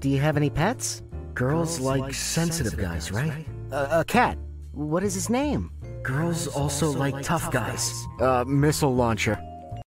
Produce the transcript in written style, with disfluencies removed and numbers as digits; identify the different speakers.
Speaker 1: Do you have any pets?
Speaker 2: Girls like sensitive guys, right?
Speaker 1: A cat. What is his name?
Speaker 2: Girls also like tough guys.
Speaker 1: Missile launcher.